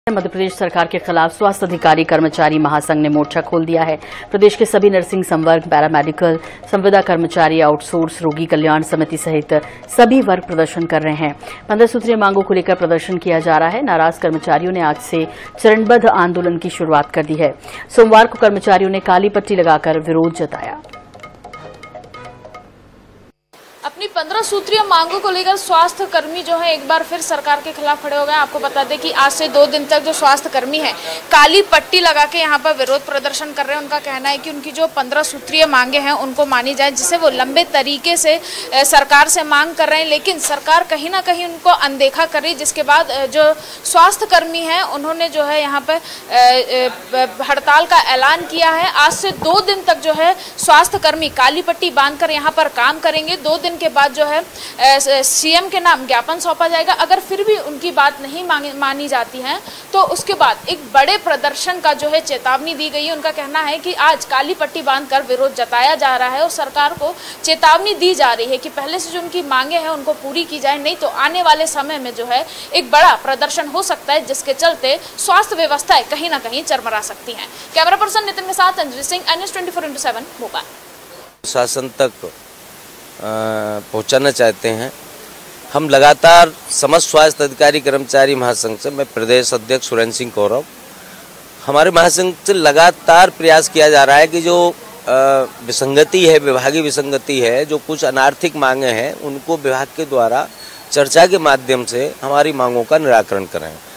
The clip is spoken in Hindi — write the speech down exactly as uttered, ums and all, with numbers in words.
मध्य प्रदेश सरकार के खिलाफ स्वास्थ्य अधिकारी कर्मचारी महासंघ ने मोर्चा खोल दिया है। प्रदेश के सभी नर्सिंग संवर्ग, पैरामेडिकल, संविदा कर्मचारी, आउटसोर्स, रोगी कल्याण समिति सहित सभी वर्ग प्रदर्शन कर रहे हैं। पंद्रह सूत्रीय मांगों को लेकर प्रदर्शन किया जा रहा है। नाराज कर्मचारियों ने आज से चरणबद्ध आंदोलन की शुरुआत कर दी है। सोमवार को कर्मचारियों ने काली पट्टी लगाकर विरोध जताया। अपनी पंद्रह सूत्रीय मांगों को लेकर स्वास्थ्य कर्मी जो है एक बार फिर सरकार के खिलाफ खड़े हो गए। आपको बता दें कि आज से दो दिन तक जो स्वास्थ्य कर्मी है काली पट्टी लगा के यहाँ पर विरोध प्रदर्शन कर रहे हैं। उनका कहना है कि उनकी जो पंद्रह सूत्रीय मांगे हैं उनको मानी जाए, जिसे वो लंबे तरीके से सरकार से मांग कर रहे हैं, लेकिन सरकार कहीं ना कहीं उनको अनदेखा कर रही, जिसके बाद जो स्वास्थ्य कर्मी हैं उन्होंने जो है यहाँ पर हड़ताल का ऐलान किया है। आज से दो दिन तक जो है स्वास्थ्य कर्मी काली पट्टी बांधकर यहाँ पर काम करेंगे। दो दिन के बाद जो है सीएम के नाम ज्ञापन सौंपा जाएगा। अगर फिर भी उनकी बात नहीं मानी जाती है तो उसके बाद एक बड़े प्रदर्शन का जो है चेतावनी दी गई है। उनका कहना है कि आज काली पट्टी बांधकर विरोध जताया जा रहा है और सरकार को चेतावनी दी जा रही है कि पहले से जो उनकी मांगे हैं उनको पूरी की जाए, नहीं तो आने वाले समय में जो है एक बड़ा प्रदर्शन हो सकता है, जिसके चलते स्वास्थ्य व्यवस्थाएं कहीं ना कहीं चरमरा सकती हैं। कैमरा पर्सन नितिन के साथ Anjali Singh, N news twenty four into seven, Bhopal. शासन तक पहुंचाना चाहते हैं। हम लगातार समस्त स्वास्थ्य अधिकारी कर्मचारी महासंघ से, मैं प्रदेश अध्यक्ष सुरेंद्र सिंह कौरव, हमारे महासंघ से लगातार प्रयास किया जा रहा है कि जो विसंगति है, विभागीय विसंगति है, जो कुछ अनार्थिक मांगे हैं उनको विभाग के द्वारा चर्चा के माध्यम से हमारी मांगों का निराकरण करें।